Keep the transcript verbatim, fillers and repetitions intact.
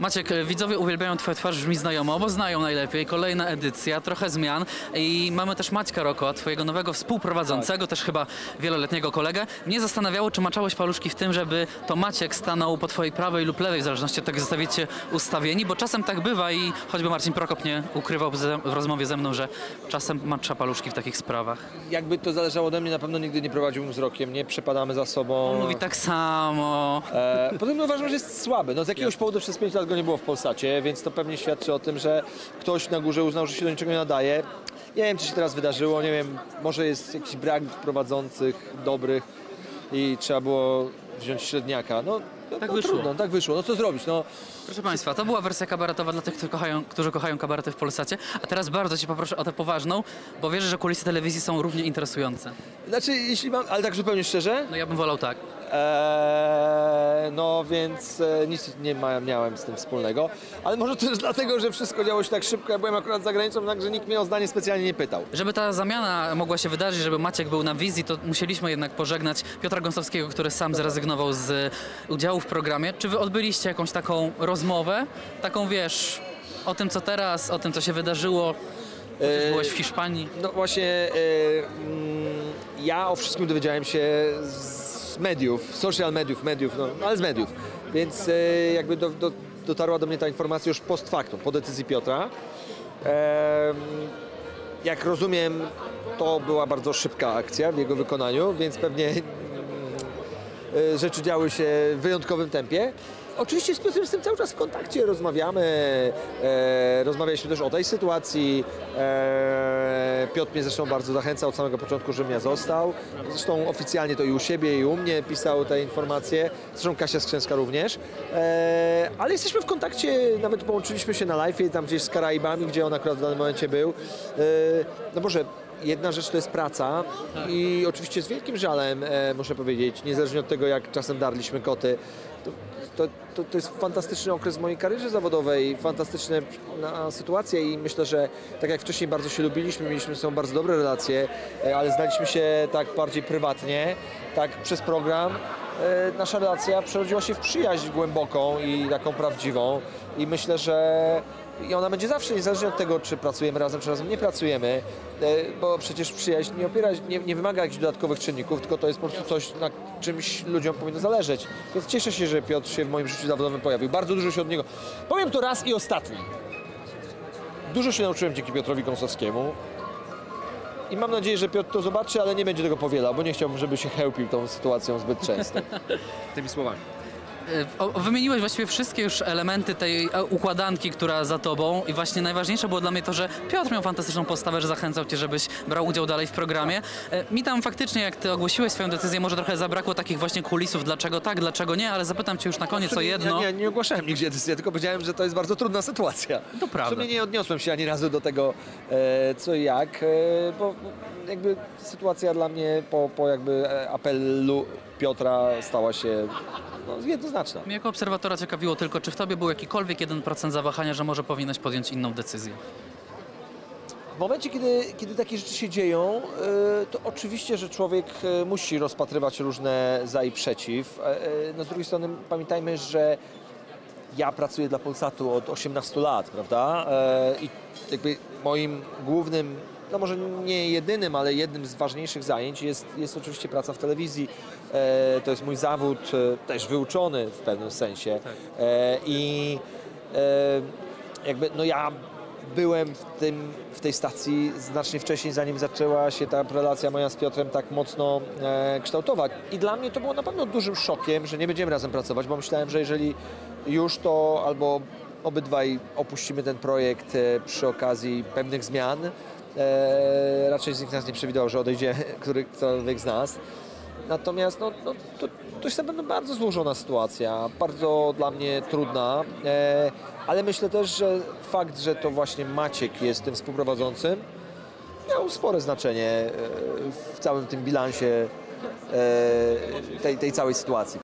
Maciek, widzowie uwielbiają twoją twarz, brzmi znajomo, bo znają najlepiej. Kolejna edycja, trochę zmian i mamy też Maćka Roko, twojego nowego współprowadzącego, tak. Też chyba wieloletniego kolegę. Mnie zastanawiało, czy maczałeś paluszki w tym, żeby to Maciek stanął po twojej prawej lub lewej, w zależności od tego, jak zostawicie ustawieni, bo czasem tak bywa i choćby Marcin Prokop nie ukrywał w rozmowie ze mną, że czasem macza paluszki w takich sprawach. Jakby to zależało ode mnie, na pewno nigdy nie prowadziłbym wzrokiem, nie przepadamy za sobą. On mówi tak samo. E, potem uważam, że jest słaby. No z jakiegoś powodu przez pięć lat go nie było w Polsacie, więc to pewnie świadczy o tym, że ktoś na górze uznał, że się do niczego nie nadaje. Nie wiem, co się teraz wydarzyło, nie wiem, może jest jakiś brak prowadzących dobrych i trzeba było wziąć średniaka. No, no, tak no wyszło. Trudno, tak wyszło. No co zrobić? No. Proszę Państwa, to była wersja kabaretowa dla tych, którzy kochają, którzy kochają kabarety w Polsacie. A teraz bardzo Cię poproszę o tę poważną, bo wierzę, że kulisy telewizji są równie interesujące. Znaczy, jeśli mam, ale tak zupełnie szczerze? No ja bym wolał tak. Eee, no więc e, nic nie ma, miałem z tym wspólnego, ale może też dlatego, że wszystko działo się tak szybko, ja byłem akurat za granicą, także nikt mnie o zdanie specjalnie nie pytał. Żeby ta zamiana mogła się wydarzyć, żeby Maciek był na wizji, to musieliśmy jednak pożegnać Piotra Gąsowskiego, który sam zrezygnował z udziału w programie. Czy wy odbyliście jakąś taką rozmowę, taką wiesz, o tym co teraz, o tym co się wydarzyło? Chociaż byłeś w Hiszpanii. No właśnie, e, mm, ja o wszystkim dowiedziałem się z mediów, social mediów, mediów, no ale z mediów, więc e, jakby do, do, dotarła do mnie ta informacja już post factum, po decyzji Piotra. E, jak rozumiem, to była bardzo szybka akcja w jego wykonaniu, więc pewnie e, rzeczy działy się w wyjątkowym tempie. Oczywiście z Piotrem jestem cały czas w kontakcie, rozmawiamy, e, rozmawialiśmy też o tej sytuacji. E, Piotr mnie zresztą bardzo zachęcał od samego początku, żebym ja został. Zresztą oficjalnie to i u siebie, i u mnie pisał te informacje. Zresztą Kasia Skrzęska również. E, ale jesteśmy w kontakcie, nawet połączyliśmy się na live'ie, tam gdzieś z Karaibami, gdzie on akurat w danym momencie był. E, no może jedna rzecz to jest praca i oczywiście z wielkim żalem, e, muszę powiedzieć, niezależnie od tego, jak czasem darliśmy koty, to, to, to, to jest fantastyczny okres w mojej karierze zawodowej, fantastyczna sytuacja i myślę, że tak jak wcześniej bardzo się lubiliśmy, mieliśmy ze sobą bardzo dobre relacje, e, ale znaliśmy się tak bardziej prywatnie, tak przez program. E, nasza relacja przerodziła się w przyjaźń głęboką i taką prawdziwą i myślę, że i ona będzie zawsze, niezależnie od tego, czy pracujemy razem, czy razem nie pracujemy, bo przecież przyjaźń nie, opiera, nie, nie wymaga jakichś dodatkowych czynników, tylko to jest po prostu coś, na czymś ludziom powinno zależeć. Więc cieszę się, że Piotr się w moim życiu zawodowym pojawił. Bardzo dużo się od niego... Powiem to raz i ostatni. Dużo się nauczyłem dzięki Piotrowi Gąsowskiemu. I mam nadzieję, że Piotr to zobaczy, ale nie będzie tego powielał, bo nie chciałbym, żeby się chełpił tą sytuacją zbyt często. Tymi słowami. O, wymieniłeś właściwie wszystkie już elementy tej układanki, która za tobą i właśnie najważniejsze było dla mnie to, że Piotr miał fantastyczną postawę, że zachęcał cię, żebyś brał udział dalej w programie. Mi tam faktycznie, jak ty ogłosiłeś swoją decyzję, może trochę zabrakło takich właśnie kulisów, dlaczego tak, dlaczego nie, ale zapytam cię już na koniec o jedno. Nie, nie, nie ogłaszałem nigdzie decyzji, tylko powiedziałem, że to jest bardzo trudna sytuacja. To prawda. W sumie nie odniosłem się ani razu do tego, e, co i jak, e, bo jakby sytuacja dla mnie po, po jakby apelu Piotra stała się no, jednoznaczna. Mnie jako obserwatora ciekawiło tylko, czy w tobie był jakikolwiek jeden procent zawahania, że może powinieneś podjąć inną decyzję? W momencie, kiedy, kiedy takie rzeczy się dzieją, to oczywiście, że człowiek musi rozpatrywać różne za i przeciw. No, z drugiej strony pamiętajmy, że ja pracuję dla Polsatu od osiemnastu lat, prawda? I jakby moim głównym, no może nie jedynym, ale jednym z ważniejszych zajęć jest, jest oczywiście praca w telewizji. E, to jest mój zawód, e, też wyuczony w pewnym sensie. Tak. E, I e, jakby no ja byłem w, tym, w tej stacji znacznie wcześniej, zanim zaczęła się ta relacja moja z Piotrem tak mocno e, kształtować. I dla mnie to było na pewno dużym szokiem, że nie będziemy razem pracować, bo myślałem, że jeżeli już to albo obydwaj opuścimy ten projekt e, przy okazji pewnych zmian, E, raczej z nikt nas nie przewidywał, że odejdzie którykolwiek z nas. Natomiast no, no, to, to jest na pewno bardzo złożona sytuacja, bardzo dla mnie trudna, e, ale myślę też, że fakt, że to właśnie Maciek jest tym współprowadzącym, miał spore znaczenie e, w całym tym bilansie e, tej, tej całej sytuacji.